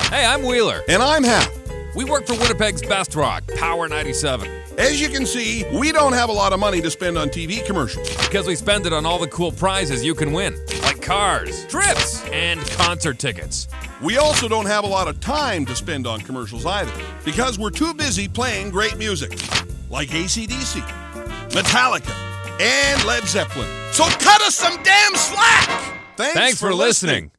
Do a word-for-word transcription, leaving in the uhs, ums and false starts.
Hey, I'm Wheeler. And I'm Hap. We work for Winnipeg's best rock, Power ninety-seven. As you can see, we don't have a lot of money to spend on T V commercials. Because we spend it on all the cool prizes you can win, like cars, trips, and concert tickets. We also don't have a lot of time to spend on commercials either, because we're too busy playing great music, like A C D C, Metallica, and Led Zeppelin. So cut us some damn slack! Thanks, Thanks for, for listening. listening.